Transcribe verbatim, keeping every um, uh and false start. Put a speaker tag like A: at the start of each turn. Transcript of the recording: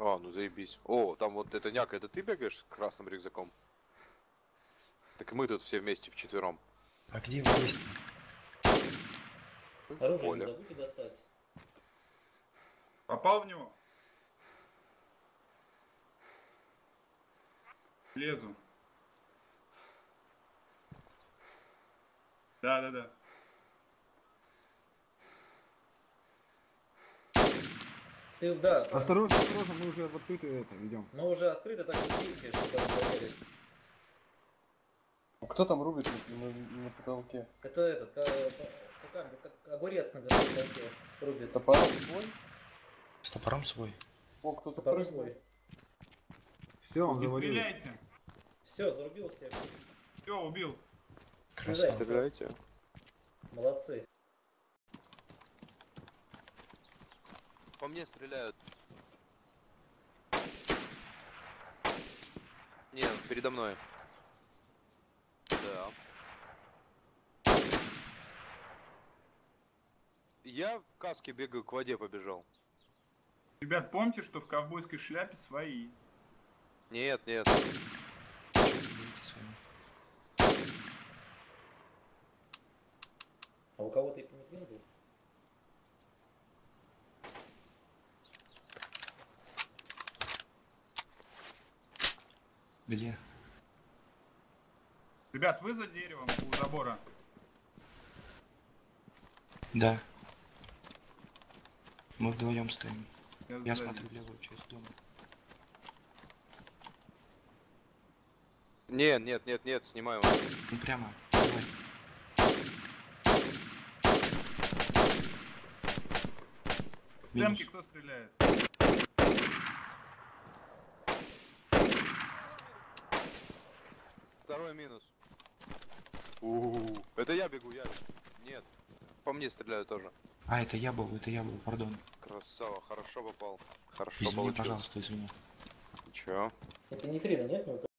A: А, ну заебись. О, там вот это няка, это ты бегаешь с красным рюкзаком? Так мы тут все вместе вчетвером.
B: А где вы есть?
C: Оружие
A: Поле.
C: не забудьте достать.
D: Попал в него? Лезу. Да, да, да.
C: Ты, да,
E: Осторожно, осторожно, мы уже в открытое это идем.
C: мы уже открыто, так что видите, чтобы проверить.
F: Кто там рубит на, на, на потолке?
C: Это этот, как, как, как огурец на потолке рубит.
F: Топором свой?
B: С топором свой.
F: О, кто-то
C: Топором
F: прыгнул.
C: свой.
E: Все, он
D: Не
E: завалил.
D: стреляйте.
C: Все, зарубил всех.
D: Все, убил.
C: Слезай.
A: Стреляйте.
C: Молодцы.
A: По мне стреляют. Не, передо мной. Да. Я в каске бегаю, к воде побежал.
D: Ребят, помните, что в ковбойской шляпе свои.
A: Нет, нет.
B: Берите своими.
C: А у кого-то и пениклин был?
B: Где?
D: Ребят, вы за деревом у забора?
B: Да. Мы вдвоем стоим. Я
D: сзади.
B: смотрю левую часть дома.
A: Нет, нет, нет, нет, снимаю.
B: Ну прямо. Давай.
D: В демке
B: Минус.
D: кто стреляет?
A: Второй минус. У-у-у. Это я бегу, я. Нет. По мне стреляют тоже.
B: А, это я был, это я был, пардон.
A: Красава, хорошо попал. Хорошо
B: Извини,
A: получилось.
B: пожалуйста, извини.
A: Ничего.
C: И пенифрина нет? Ну,